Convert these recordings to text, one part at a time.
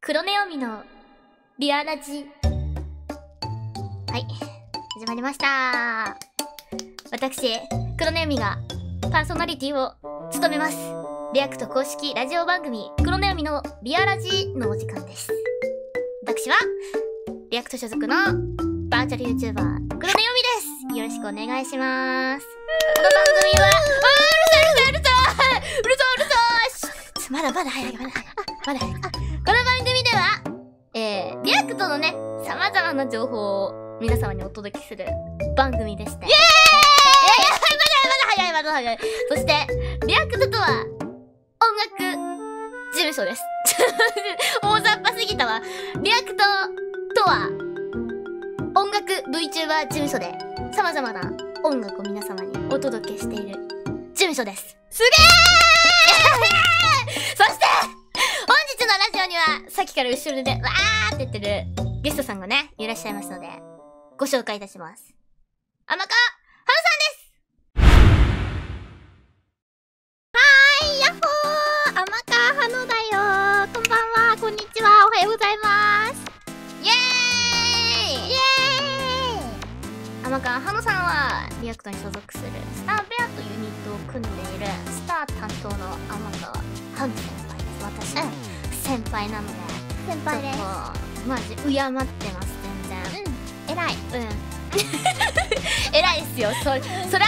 黒ネオミのビアラジ。はい、始まりました。私、黒ネオミがパーソナリティを務めます。リアクト公式ラジオ番組黒ネオミのビアラジのお時間です。私はリアクト所属のバーチャル YouTuber 黒ネオミです。よろしくお願いします。この番組はうるさいまだ早いこの番組ではリアクトのね様々な情報を皆様にお届けする番組でして、まだ早い。そしてリアクトとは音楽事務所です。大雑把すぎたわ。リアクトとは音楽 VTuber 事務所で様々な音楽を皆様にお届けしている事務所です。すげーそして本日のラジオにはさっきから後ろでわーって言ってるゲストさんがねいらっしゃいますのでご紹介いたします。天川はのさんです。 はーい、ヤッホー、天川はのだよー。こんばんは、こんにちは、おはようございます。 イエーイ天川はのさんはリアクトに所属するスターベアというユニットを組んでいるスター担当の天川はの先輩です。私の先輩なので、 先輩です。 マジ敬ってます。全然偉い。 偉いですよ。そりゃそう。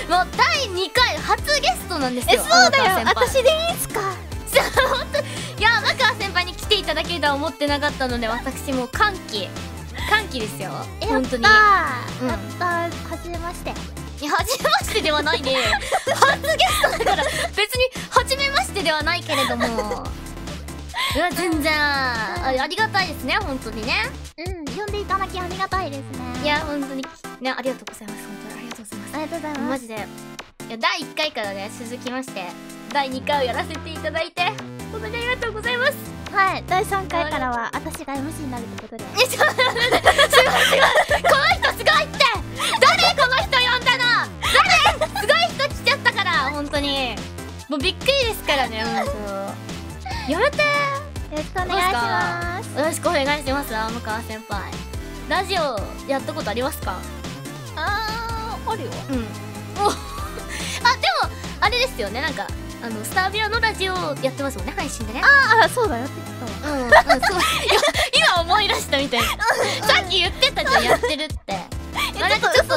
もう第2回初ゲストなんですよ。 そうだよ、私でいいんすか。 本当いや、天川先輩に来ていただけるとは思ってなかったので、私も歓喜ですよ。本当に。 やったー、はじめまして。 いや、はじめましてではないね。初ゲストだから別にはじめましてではないけれども、いや全然ありがたいですね、本当にね。 呼んでいただきありがたいですね。 いや本当にね、ありがとうございます。本当にありがとうございます。 ありがとうございます。 マジで、いや第1回からね続きまして第2回をやらせていただいて本当にありがとうございます。 はい、第3回からは私が MC になるってことで。 ちょっと待って、すごいこの人すごいって、誰この人呼んだの、誰すごい人来ちゃったから、本当にもうびっくりですからね。本当やめて。 よろしくお願いします。 よろしくお願いします。天川先輩、ラジオやったことありますか？ あるよ。 でもあれですよね、なんかスタービアのラジオやってますもんね、配信でね。 そうだよって言そう今思い出したみたいな。さっき言ってたじゃん、やってるって。なんかちょっと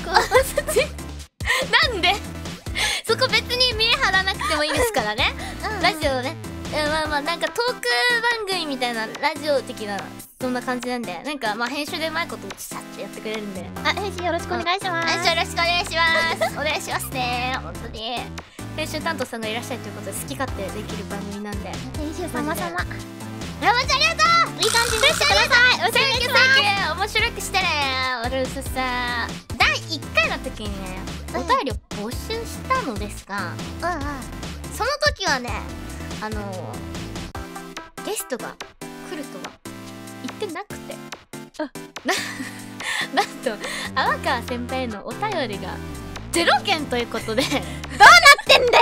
なんでそこ別に見え張らなくてもいいですからね。ラジオね、なんかトーク番組みたいなラジオ的なそんな感じなんで、なんか編集でうまいことシャッてやってくれるんで、 編集よろしくお願いします。 よろしくお願いします。お願いしますね、本当に。編集担当さんがいらっしゃるということで好き勝手できる番組なんで、 編集様。 マジありがとう。 いい感じにしてください。 センキュー面白くしてね。俺さ、第1回の時にねお便りを募集したのですが、その時はねゲストが来るとは言ってなくて、なんと天川先輩へのお便りが0件ということで、 どうなってんだよ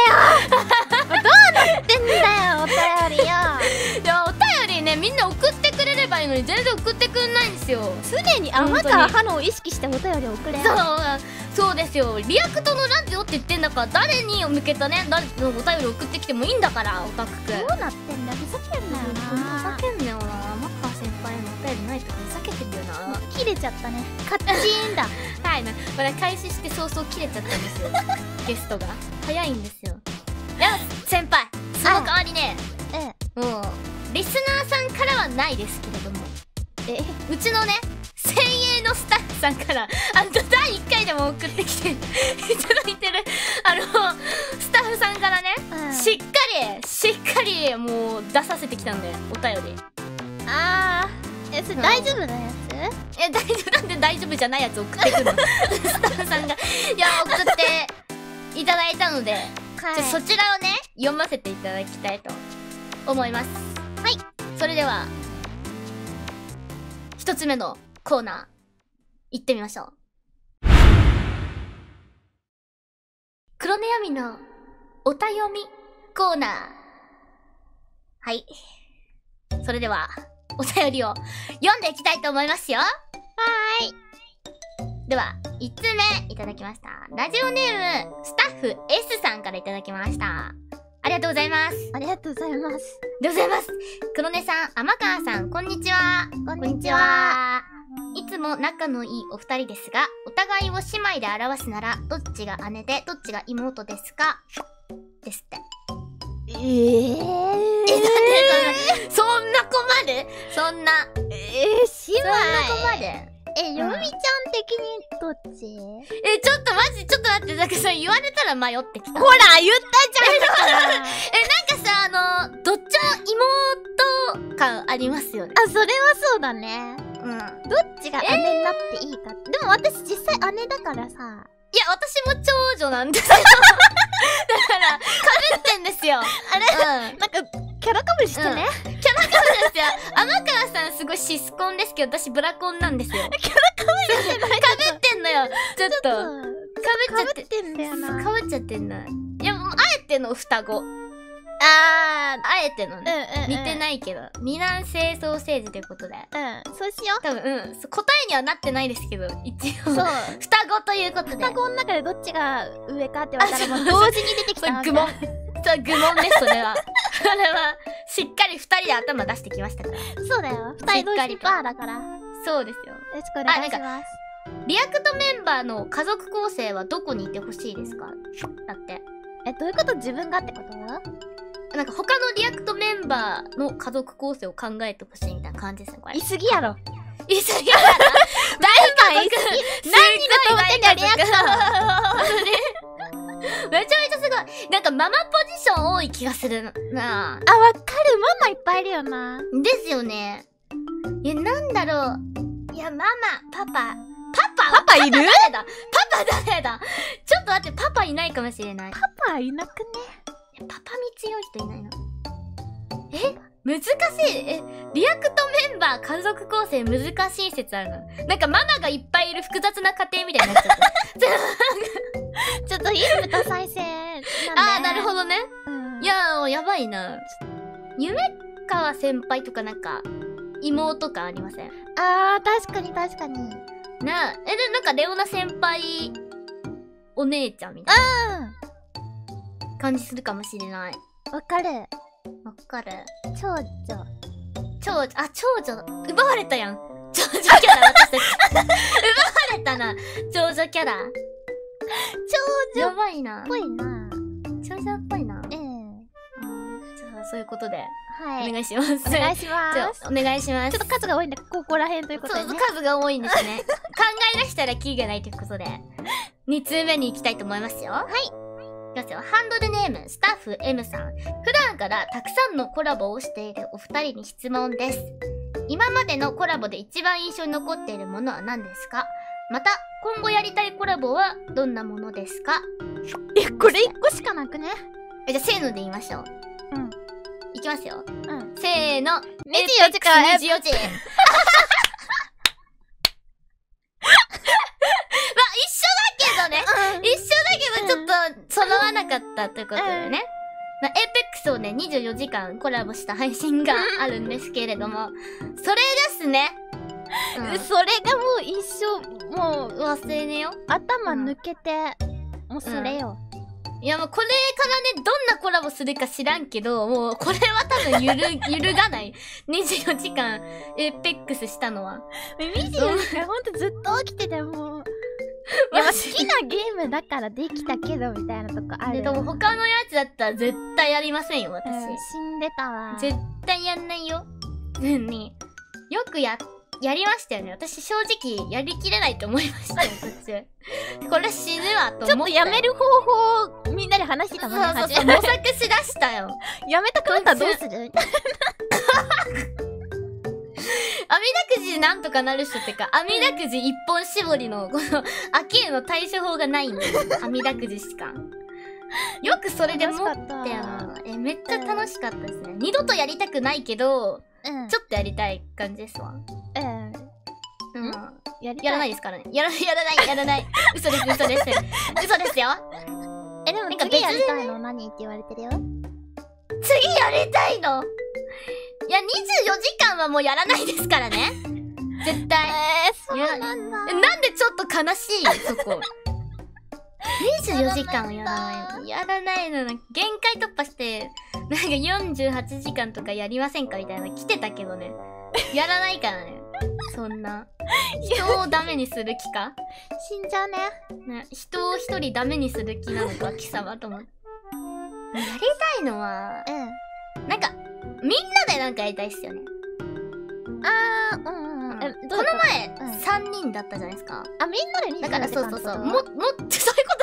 お便りよ。 いやお便りねみんな送ってくれればいいのに全然送ってくんないんですよ。 常に天川はのを意識してお便りを送れ。 そうですよ。リアクトのラジオって言ってんだから、誰に向けたね、誰のお便り送ってきてもいいんだから、オタクくん。 どうなってんだよ、ふざけんなよな。 ふざけんなよな。天川先輩へのお便りないとかふざけてるよな。 切れちゃったね、カッチーンだ。 はいな、まだ開始して早々切れちゃったんですよ。ゲストが早いんですよ。いや先輩、その代わりね、もうリスナーさんからはないですけれども、うちのね精鋭のスタッフさんから第1回でも送ってきていただいてるスタッフさんからね、しっかりもう出させてきたんで、お便り。 それ大丈夫なやつ？ なんで大丈夫じゃないやつ送ってくるの？スタッフさんが送っていただいたので、そちらをね読ませていただきたいと思います。はい、それでは一つ目のコーナー行ってみましょう。黒ネアミのおたよみコーナー。はい、 それでは、お便りを読んでいきたいと思いますよ。では、1つ目いただきました。ラジオネーム、スタッフ S さんからいただきました。ありがとうございます。 ありがとうございます。 ありがとうございます。黒根さん、天川さん、こんにちは。 こんにちは。 いつも仲のいいお二人ですが、お互いを姉妹で表すなら、どっちが姉で、どっちが妹ですかですって。なんでそんな困る？そんな。 姉妹。 そんな困る？ よみちゃん的にどっち？ ちょっとマジ、ちょっと待って、なんかそれ言われたら迷ってきた。 ほら、言ったじゃん。 なんかさ、どっちも妹感ありますよね。 あ、それはそうだね。どっちが姉になっていいか。でも私実際姉だからさ。 いや、私も長女なんですよ。だから、被ってんですよ。 あれ、なんか、キャラかぶりしてね。 キャラかぶりですよ。天川さんすごいシスコンですけど、私ブラコンなんですよ。 キャラかぶりしてない。 かぶってんのよ。ちょっと。かぶっちゃってんだよな。 かぶっちゃってんな。いや、もう、あえての双子。あえてのね。似てないけど。二男性ソーセージということで。 そうしよう。 多分、答えにはなってないですけど、一応。 そう。 双子ということで。 双子の中でどっちが上かって言われたらもう同時に出てきたわけ。 愚問。そう、愚問です、それは。それは、しっかり二人で頭出してきましたから。 そうだよ。二人同時にバーだから。 そうですよ。 よろしくお願いします。 リアクトメンバーの家族構成はどこにいてほしいですか？だって。 どういうこと？自分がってこと？ なんか他のリアクトメンバーの家族構成を考えてほしいみたいな感じですね、これ。 いすぎやろ。 いすぎやろ。だいぶいすぎ。 何人が止めてんだよ、リアクト。 めちゃめちゃすごい。なんかママポジション多い気がするな。 あ、わかる。ママいっぱいいるよな。 ですよね。いや、なんだろう。いや、ママ、パパいる？誰だ？パパ誰だ？ちょっと待って、パパいないかもしれない。 パパいなくね？ パパに強い人いないの？難しい。リアクトメンバー家族構成難しい説あるの。なんかママがいっぱいいる複雑な家庭みたいになっちゃった。 ちょっとインプ多再生なんで。 なるほどね。いややばいな。夢川先輩とかなんか、妹感ありません？ 確かに確かに。 で、なんかレオナ先輩、お姉ちゃんみたいな感じするかもしれない。 わかる。長女。 奪われたやん。長女キャラ、私たち。奪われたな。長女キャラ。 長女やばいな。 っぽいな。 長女っぽいな。じゃあ、そういうことで。 はい。 お願いします。 お願いします。 お願いします。 ちょっと数が多いんで、ここら辺ということでね。 そう、数が多いんですね。考え出したらキリがないということで、2通目に行きたいと思いますよ。はい。いきますよ。ハンドルネーム、スタッフ M さん。普段からたくさんのコラボをしているお二人に質問です。今までのコラボで一番印象に残っているものは何ですか？また、今後やりたいコラボはどんなものですか？ これ1個しかなくね？ じゃあ、せーので言いましょう。いきますよ。せーの。 24時間。 24時。一緒だけどちょっと揃わなかったということでね。エーペックスをね、24時間コラボした配信があるんですけれども、それですね。 それがもう一生、もう忘れねよ。 頭抜けて、もうそれよ。 いやもうこれからね、どんなコラボするか知らんけど、もうこれは多分揺るがない。24時間エーペックスしたのは。 24時間ほんとずっと起きててもう。いや、好きなゲームだからできたけどみたいなとこある。 でも他のやつだったら絶対やりませんよ、私。 死んでたわ。 絶対やんないよ。よくやりましたよね。私正直やりきれないと思いましたよ、途中。これ死ぬわと思った。 ちょっとやめる方法をみんなで話してたもんね。 そう、模索しだしたよ。 やめたくなったらどうする？ 網だくじでなんとかなる人ってか、網だくじ一本絞りのこの秋への対処法がないんだよ。網だくじしか。よくそれで持ったよな。めっちゃ楽しかったですね。二度とやりたくないけど、ちょっとやりたい感じですわ。やらないですからね。やらない。嘘です。嘘ですよ。 でも次やりたいの何って言われてるよ。 次やりたいの？いや、24時間はもうやらないですからね。絶対。 そうなんだ。 なんでちょっと悲しいよ、そこ。24時間はやらないの。やらないの。なんか限界突破して、なんか48時間とかやりませんかみたいな来てたけどね。やらないからね。そんな。人をダメにする気か死んじゃうね。 ね、人を一人ダメにする気なのか、貴様と思って。やりたいのは、なんか、みんなでなんかやりたいっすよね。 あー、 この前、3人だったじゃないですか。 あ、みんなで24時間。 だからそう。そういうことじゃない。違う違う。なんで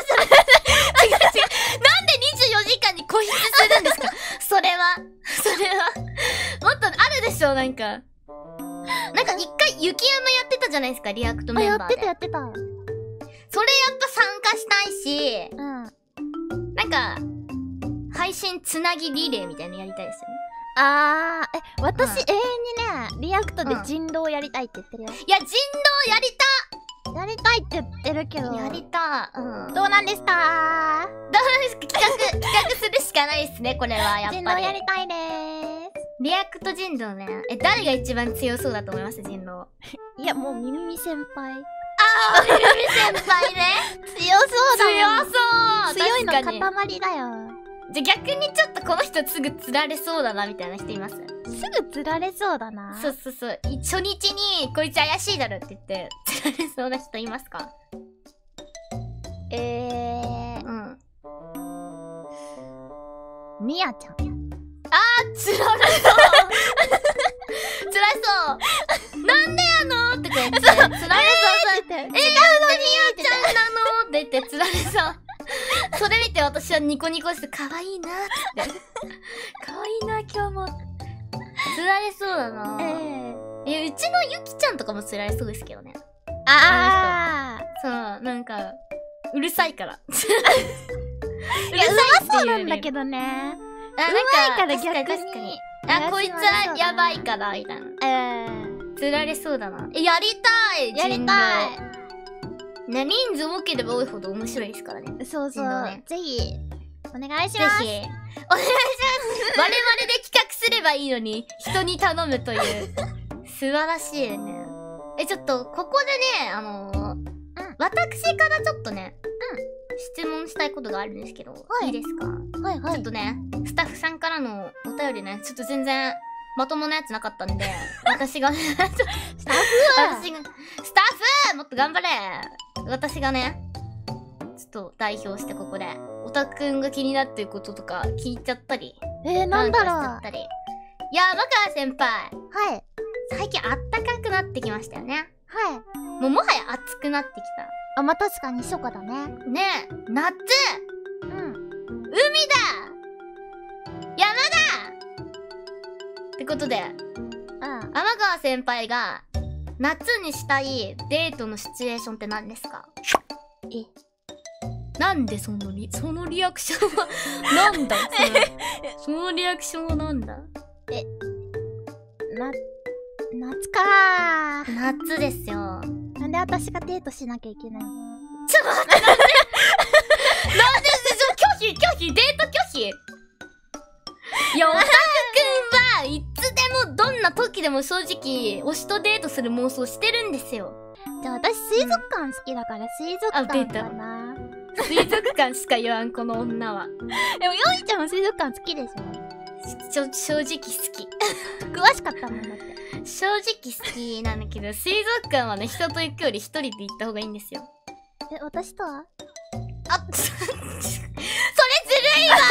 24時間に固執するんですかそれは。もっとあるでしょ、なんか。なんか一回雪山やってたじゃないですか、リアクトメンバーで。 やってた。 それやっぱ参加したいし、なんか、配信つなぎリレーみたいなのやりたいですよね。 私永遠にね、リアクトで人狼やりたいって言ってるよ。 いや、人狼やりやりたいって言ってるけど。 やりた。 どうなんですか？ 企画するしかないですね、これは。やっぱり。 人狼やりたいでーす。 リアクト人狼ね。誰が一番強そうだと思います人狼。 いや、もうミミミ先輩。 ミミミ先輩ね。 強そうだもん。強いの塊だよ。 じゃあ逆にちょっとこの人すぐ釣られそうだなみたいな人います？ すぐ釣られそうだな。 そう。初日にこいつ怪しいだろって言って釣られそうな人いますか？ みやちゃん。 釣られそうなんでやのって言って釣られそう。違うのみやちゃんなのって言って釣られそう。それ見て私はニコニコして可愛いなって可愛いな今日も釣られそうだな。うちのゆきちゃんとかも釣られそうですけどね。そうなんかうるさいから。うるさいそうなんだけどね。うまいから逆に。 こいつはやばいからみたいな。釣られそうだな。やりたい。ね、人数多ければ多いほど面白いですからね。 そう。ぜひ、お願いします。 我々で企画すればいいのに、人に頼むという。素晴らしいね。ちょっと、ここでね、私からちょっとね、質問したいことがあるんですけど、いいですか？ちょっとね、スタッフさんからのお便りね、ちょっと全然、まともなやつなかったんで、私がね、スタッフもっと頑張れ！私がね、ちょっと代表してここで、オタくんが気になってることとか聞いちゃったり。 なんだろう。 いや、若川先輩。最近あったかくなってきましたよね。もはや暑くなってきた。 まあ、確かに初夏だね。 ねえ、夏！海だ！山だ！ってことで、天川先輩が夏にしたいデートのシチュエーションって何ですか？なんでそのリアクションはなんだそのリアクションはなんだ？ 夏かー。 夏ですよ。 なんで私がデートしなきゃいけないの？ ちょっと待って、なんで拒否デート拒否。いや、オタクくんはいつでもどんな時でも正直推しとデートする妄想してるんですよ。 じゃあ私水族館好きだから水族館かな。 水族館しか言わんこの女は。 でもヨイちゃんも水族館好きでしょ？ 正直好き。 詳しかったもんだって。 正直好きなんだけど、水族館はね、人と行くより一人で行った方がいいんですよ。 私とは？ それずるいわ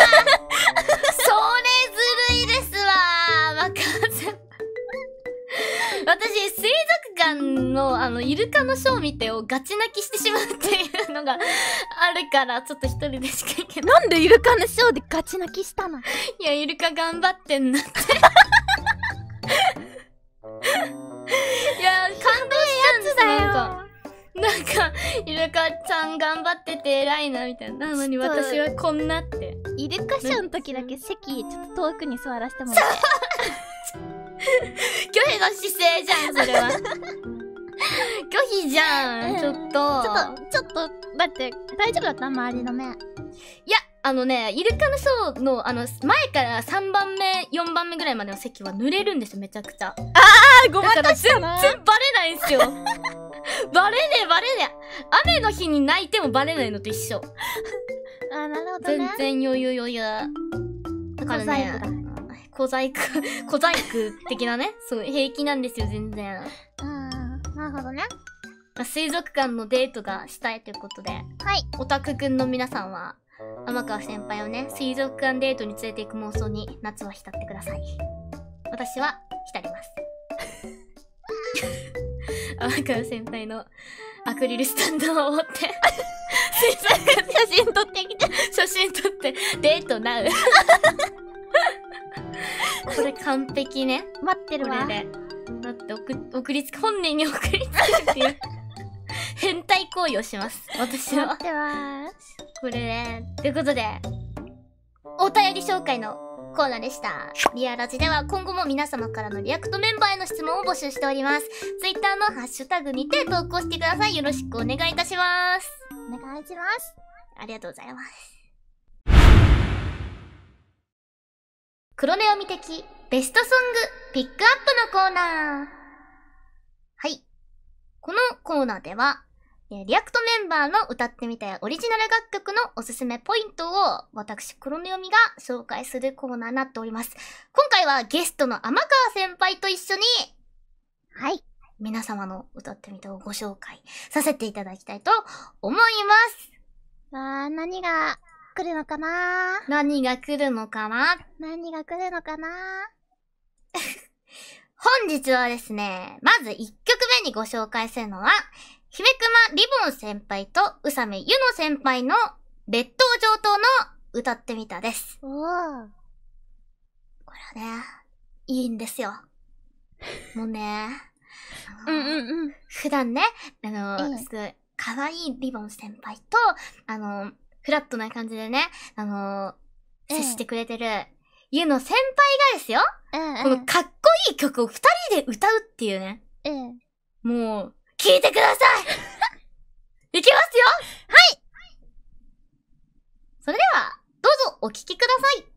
それずるいですわ私、水族館のイルカのショー見てをガチ泣きしてしまうっていうのがあるから、ちょっと一人でしか行けない。 なんでイルカのショーでガチ泣きしたの？ いや、イルカ頑張ってんなって。いや、感動しちゃうんですよ。なんか、イルカちゃん頑張ってて偉いなみたいな。なのに私はこんなって。 イルカショーの時だけ席ちょっと遠くに座らせてもらって。 拒否の姿勢じゃん、それは。拒否じゃん、ちょっと待って、大丈夫だった？周りの目。いや、 イルカのショーの、前から3番目、4番目ぐらいまでの席は濡れるんですよ、めちゃくちゃ。 ごまかしたな。 全然バレないんすよ。バレねえ。雨の日に泣いてもバレないのと一緒。 なるほどね。 全然余裕。だからね、小細工的なね、そう、平気なんですよ、全然。 なるほどね。 水族館のデートがしたいということで、 はい。 オタクくんの皆さんは、天川先輩をね、水族館デートに連れて行く妄想に夏は浸ってください。私は浸ります。天川先輩のアクリルスタンドを持って、水族館で写真撮ってきて。 写真撮って、デートなう。これ完璧ね。 待ってるわ。 これで。だって本人に送りつけるっていう、変態行為をします。私は。 待ってます。 これね。ということで、お便り紹介のコーナーでした。リアラジでは今後も皆様からのリアクトメンバーへの質問を募集しております。Twitter のハッシュタグにて投稿してください。よろしくお願いいたします。 お願いします。 ありがとうございます。黒ネオミ的ベストソングピックアップのコーナー。はい。このコーナーでは、リアクトメンバーの歌ってみたいオリジナル楽曲のおすすめポイントを私黒ネオミが紹介するコーナーになっております。今回はゲストの天川先輩と一緒に、 はい。 皆様の歌ってみたをご紹介させていただきたいと思います。 何が来るのかな？ 何が来るのかな？本日はですね、まず1曲目にご紹介するのは、姫熊リボン先輩と宇佐美ゆの先輩の列島上等の歌ってみたです。これはね、いいんですよ。もうね、普段ね、すごい可愛いリボン先輩と、フラットな感じでね、接してくれてるゆの先輩がですよ、このかっこいい曲を2人で歌うっていうね。もう、聴いてください。いきますよ。はい。それでは、どうぞお聴きください。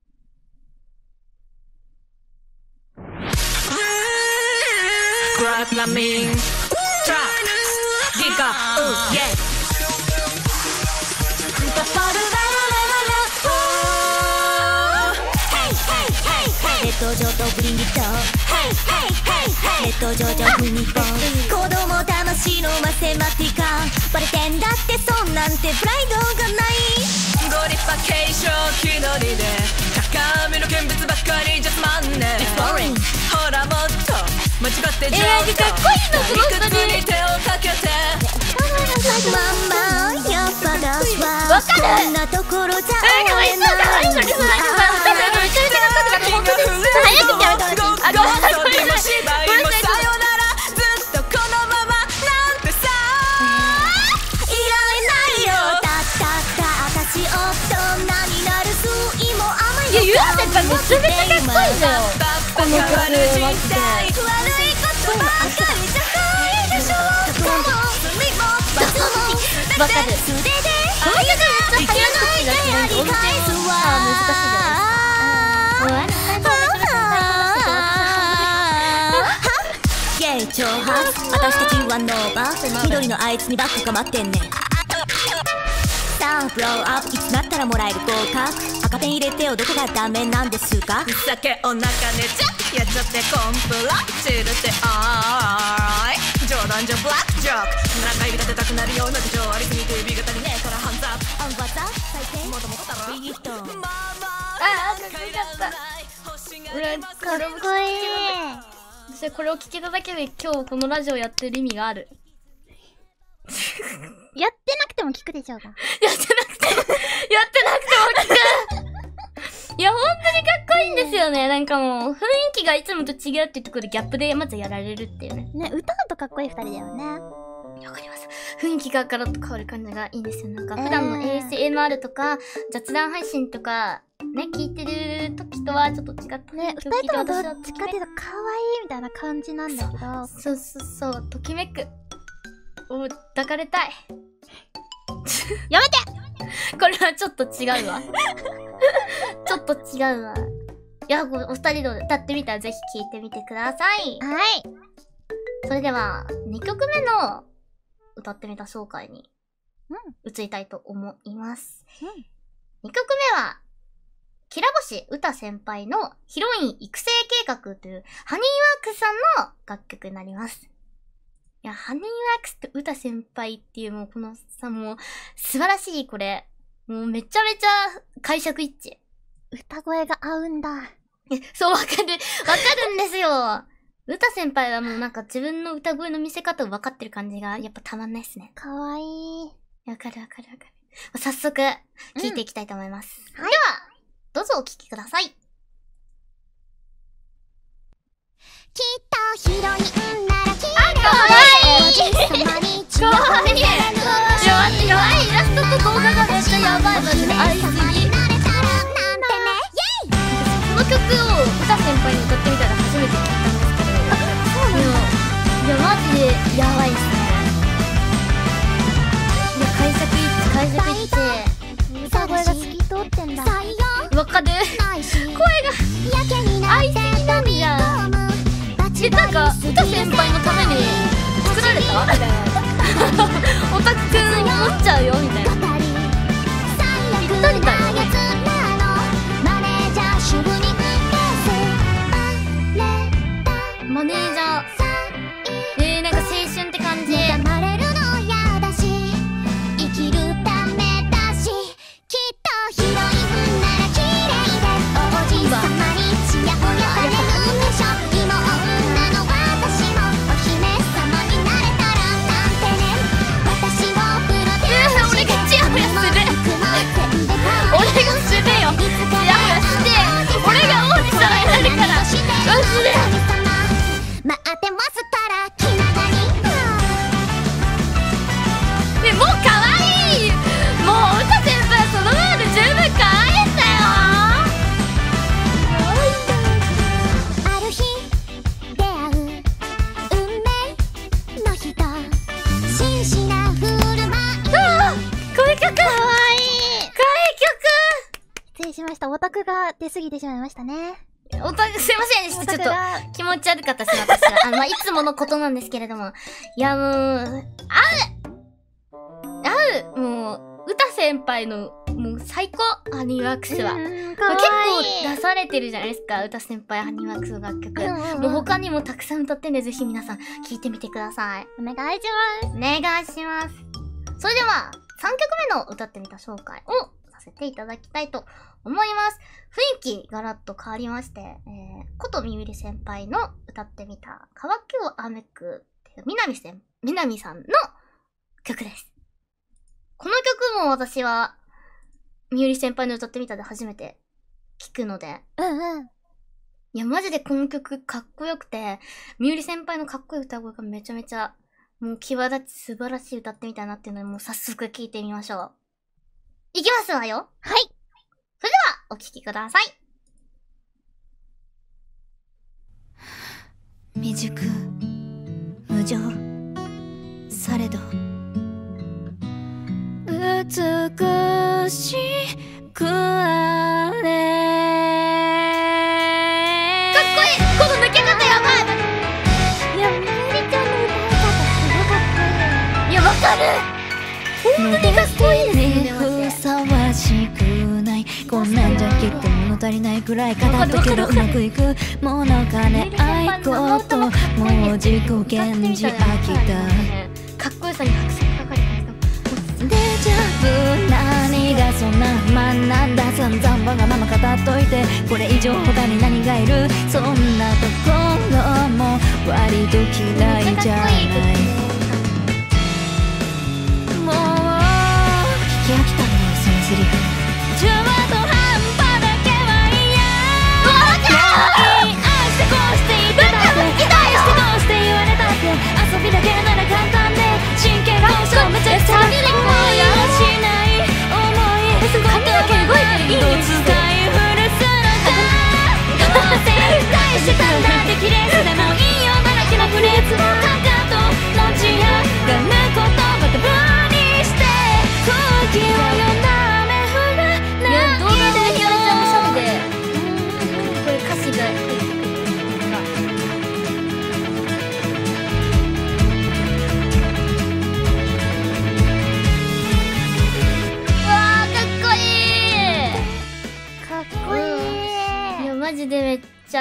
列島上とブリンギと列島上とフニボン子供魂のマセマティカバレてんだってそんなんてプライドがないゴリパ継承気取りで高めの見物ばっかりじゃつまんねえほらもっと間違って上手かっこいいのその理屈に手をかけてママやっぱ私はこんなところじゃ終えないゆう先輩めちゃめちゃかっこいいんだよ。この曲マジで。わかる。この曲めっちゃ早口だし、なんか音程が難しいじゃないですか。 イェイ挑発私たちはノーバ緑のあいつにばっか構ってんねさあブローアップいつなったらもらえる合格赤ペン入れてよどこがダメなんですかふざけお腹寝ちゃやっちゃってコンプラチルってあーい冗談じゃブラックジョーク7回立てたくなるような事情ありすぎて指が足りねえからハンズアップアンバザー最低もともとだろビギットかっこよかった。 かっこいい。 私これを聞けただけで今日このラジオやってる意味がある。 やってなくても聞くでしょうか。 やってなくても聞く。いや、本当にかっこいいんですよね。なんかもう、雰囲気がいつもと違うっていうところでギャップでまずやられるっていうね。 ね、歌うとかっこいい二人だよね。 わかります。雰囲気がガラッと変わる感じがいいんですよ。なんか普段の ASMR とか、雑談配信とか、ね、聞いてる時とはちょっと違ったね。二人ともどっちかっていうと可愛いみたいな感じなんだけど。 そう、ときめく。抱かれたい。 やめてこれはちょっと違うわ。ちょっと違うわ。いや、お二人の歌ってみたらぜひ聴いてみてください。 はい。 それでは、2曲目の歌ってみた紹介に移りたいと思います。2曲目は、きらぼしうた先輩のヒロイン育成計画というハニーワークスさんの楽曲になります。いや、ハニーワークスとうた先輩っていうもうこのさ、もう素晴らしいこれ。もうめちゃめちゃ解釈一致。 歌声が合うんだ。 そう、わかるんですよ。うた先輩はもうなんか自分の歌声の見せ方を分かってる感じがやっぱたまんないっすね。 かわいい。 わかる。早速、聴いていきたいと思います。では、どうぞお聴きください。きっとヒロインなら綺麗かわいいかわいいやばいイラストと動画がめっちゃやばいマジで合いすぎ。この曲をうた先輩に歌ってみたら初めて聞いたんですけど。そうなの？いや、マジでやばいっすね。いや、解釈一致。 歌声が透き通ってんだ。 わかる？声が合いすぎなんじゃん。で、なんか、うた先輩のために作られた？みたいな。オタクくん思っちゃうよ、みたいな。ぴったりだよ。マネージャー。なんか青春って感じ。 オタクが出過ぎてしまいましたね。 すいませんでした。ちょっと気持ち悪かったですね、私は。いつものことなんですけれども。いや、もう、もう、うた先輩の、もう最高、ハニーワークスは。結構出されてるじゃないですか、うた先輩ハニーワークスの楽曲。もう他にもたくさん歌ってんで、ぜひ皆さん聴いてみてください。 お願いします。 お願いします。それでは、3曲目の歌ってみた紹介をさせていただきたいと思います。雰囲気ガラッと変わりまして、ことみゆり先輩の歌ってみた乾きをあめくっていうみなみさんの曲です。この曲も私はみゆり先輩の歌ってみたで初めて聞くので、いやマジでこの曲かっこよくて、みゆり先輩のかっこいい歌声がめちゃめちゃもう際立ち素晴らしい歌ってみたいなっていうので、もう早速聴いてみましょう。いきますわよ。 はい。 それでは、お聴きください。 未熟、無情、されど美しくあれ。 かっこいい。この抜け方やばい。 いや、みゆりちゃんの歌い方すごかったよ。 いや、わかる。本当にかっこいいですね。 ふさわしくない、こんなんじゃきっと物足りないくらい語ったけどうまくいくものかね、愛こともう自己顕示飽きた。 かっこよさに拍手がかかる感じが。 デジャブ、何がそんな不満なんだ、散々わがまま語っといてこれ以上他に何がいる、そんなところも割と嫌いじゃない。もう聞き飽きたのよそのセリフ、中途半端だけは嫌。愛してこうして言ってたって、愛してどうして言われたって、遊びだけなら簡単で真剣交渉めちゃくちゃ思いはしない思い、 髪の毛動いてるいいんです使い古すのだ。どうせ期待してたんだって綺麗でもいいよだらけのフレーズをかかと持ち上がる言葉でバーにして空気を読んだ。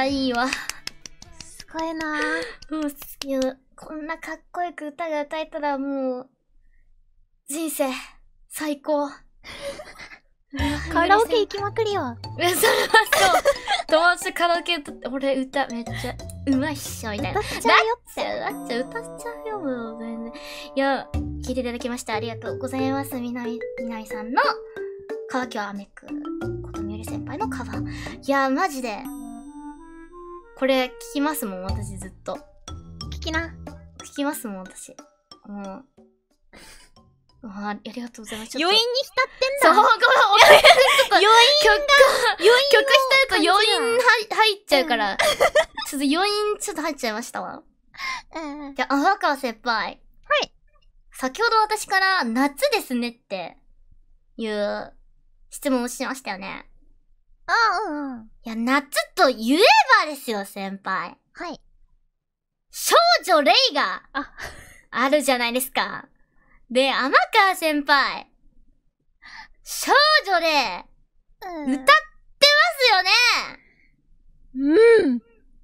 いいわ。 すごいなぁ。 もう、いや、こんなかっこよく歌が歌えたらもう、人生、最高。 カラオケ行きまくりよ。 それはそう。友達とカラオケ歌って、俺歌めっちゃうまいっしょ、みたいな。 歌っちゃうよって。 だって歌っちゃうよ、もう全然。いや、聞いていただきましてありがとうございます。みなみさんの、川京あめくことみゆり先輩のカバー。いや、マジで、これ聞きますもん、私ずっと。 聞きな。 聞きますもん、私。もう。ありがとうございます。 余韻に浸ってんだ。 そう、これ、余韻曲したると余韻入っちゃうから、ちょっと余韻ちょっと入っちゃいましたわ。じゃあ、天川先輩。 はい。 先ほど私から夏ですねっていう質問をしましたよね。いや、夏と言えばですよ、先輩。 はい。 少女レイがあるじゃないですか。で、天川先輩。少女で、歌ってますよね。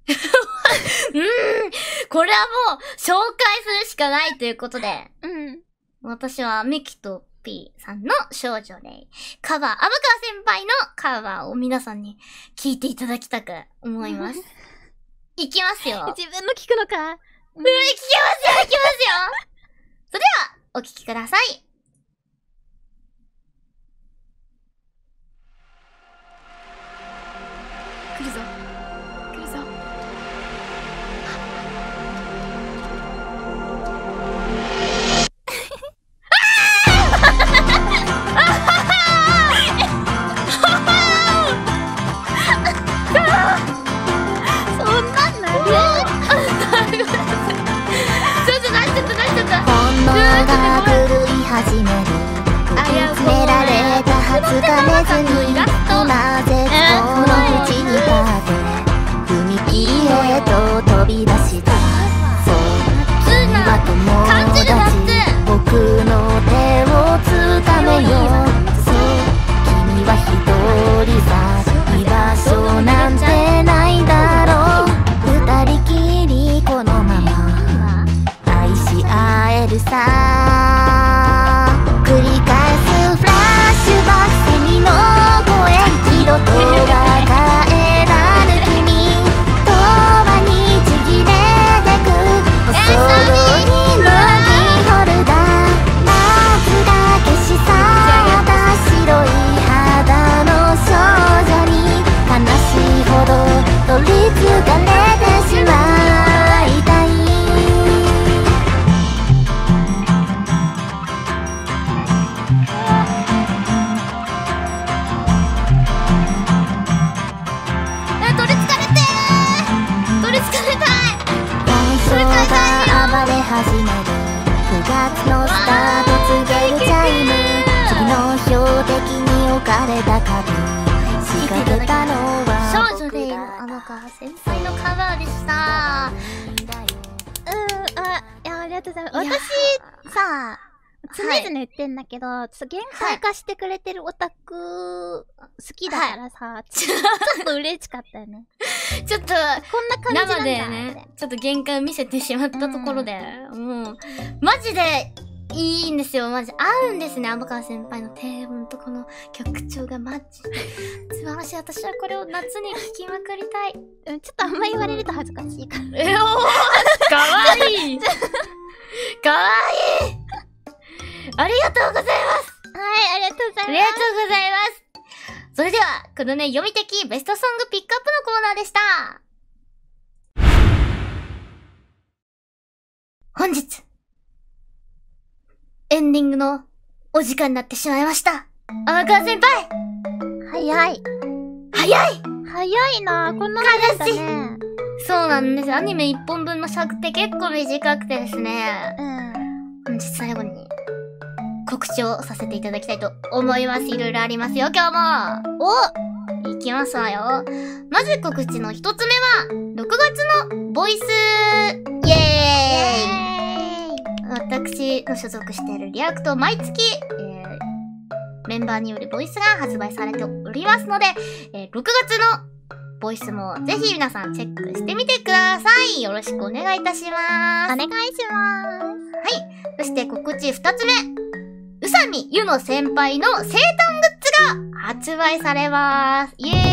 これはもう、紹介するしかないということで。私はミキとピーさんの少女で、カバー、天川先輩のカバーを皆さんに聴いていただきたく思います。いきますよ。 自分の聞くのか。 いきますよ。それでは、お聴きください。来るぞ。 始める詰められたはずがめずに今絶望の淵に立って踏切へと飛び出したそう君は友達僕の手を掴めよそう君は一人さ居場所なんてないだろう二人きりこのまま愛し合えるさ繰り返すフラッシュバックセミの声二度とは帰らぬ君永遠にちぎれてく細い麦ホルダー夏が消し去った白い肌の少女に悲しいほど取りつかれてしまいたい始める9月のスタート告げるチャイム次の標的に置かれた壁仕掛けたのは少女で天川先輩のカバーでした。 ありがとうございます。私さ常々言ってんだけど、ちょっと限界化してくれてるオタク好きだからさ、ちょっと嬉しかったよね。 ちょっと、 こんな感じなんだ生でね、ちょっと限界を見せてしまったところで、もう、マジでいいんですよ、マジ。合うんですね、天川先輩の低音とこの曲調がマッチ。素晴らしい。私はこれを夏に聴きまくりたい。 ちょっとあんま言われると恥ずかしいから。 かわいいかわいいありがとうございます。 はい、ありがとうございます。 ありがとうございます。それでは、このね、読み的ベストソングピックアップのコーナーでした。本日、エンディングのお時間になってしまいました。天川先輩早いな、こんなのだね。 そうなんです。アニメ1本分の尺って結構短くてですね。本日最後に告知をさせていただきたいと思います。いろいろありますよ、今日も。いきますわよ。まず告知の一つ目は、6月のボイスイエーイ私の所属しているリアクト毎月、メンバーによるボイスが発売されておりますので、6月のボイスもぜひ皆さんチェックしてみてください。よろしくお願いいたします。 お願いします。 はい。そして告知2つ目。宇佐美ゆの先輩の生誕グッズが発売されます。イエー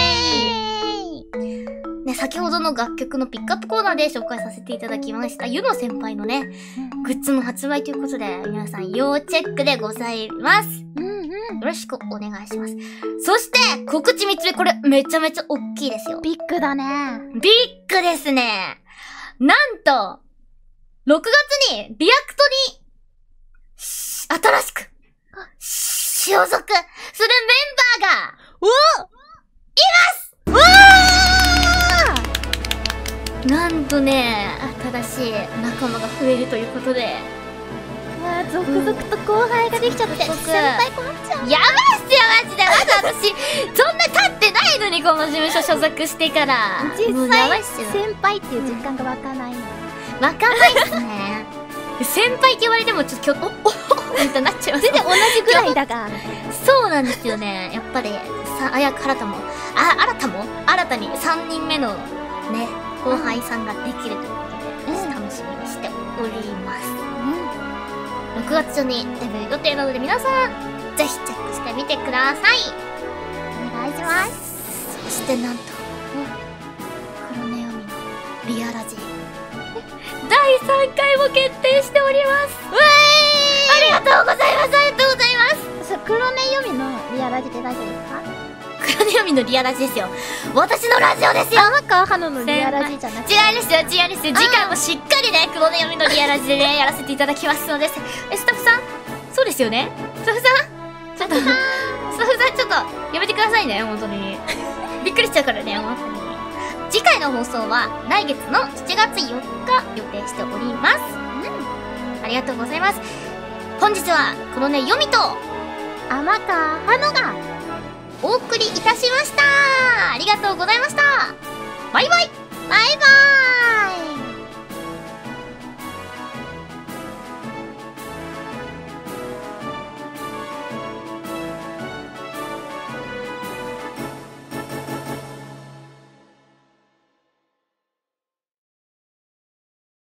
イね、先ほどの楽曲のピックアップコーナーで紹介させていただきましたゆの先輩のね、グッズの発売ということで、皆さん要チェックでございます。よろしくお願いします。そして、告知3つ目、これめちゃめちゃ大きいですよ。 ビッグだね。 ビッグですね。なんと、6月にリアクトに、新しく、所属するメンバーが、いますなんとね、新しい仲間が増えるということで。 続々と後輩ができちゃって、先輩困っちゃう。 やばいっすよ、マジで。まだ私、そんな経ってないのに、この事務所所属してから。 実もうやばいっす際、 よ。 先輩っていう実感が湧かないの。 わかんないっすね。先輩って言われても、ちょっとみたいになっちゃいます。 全然同じぐらいだが。 そうなんですよね。やっぱり、新たに3人目のね、後輩さんができるということで、楽しみにしております。6月中にデビュー予定なので皆さん、ぜひチェックしてみてください。 お願いします。 そしてなんと、黒ネオミのリアラジ第3回も決定しております。ありがとうございます。ありがとうございます。 黒ネオミのリアラジって大丈夫ですか？ 黒ネオミのリアラジですよ。私のラジオですよ。 天川花のリアラジじゃなくて。 違いですよ、違いですよ。次回もしっかりね、黒ネオミのリアラジでね、やらせていただきますので、スタッフさん、そうですよね？スタッフさんちょっと、スタッフさんちょっと、やめてくださいね、本当に。びっくりしちゃうからね、本当に。次回の放送は、来月の7月4日予定しております。ありがとうございます。本日は、黒ネヨミと、 天川花が、 お送りいたしました。ありがとうございました。バイバイ。 バイバーイ。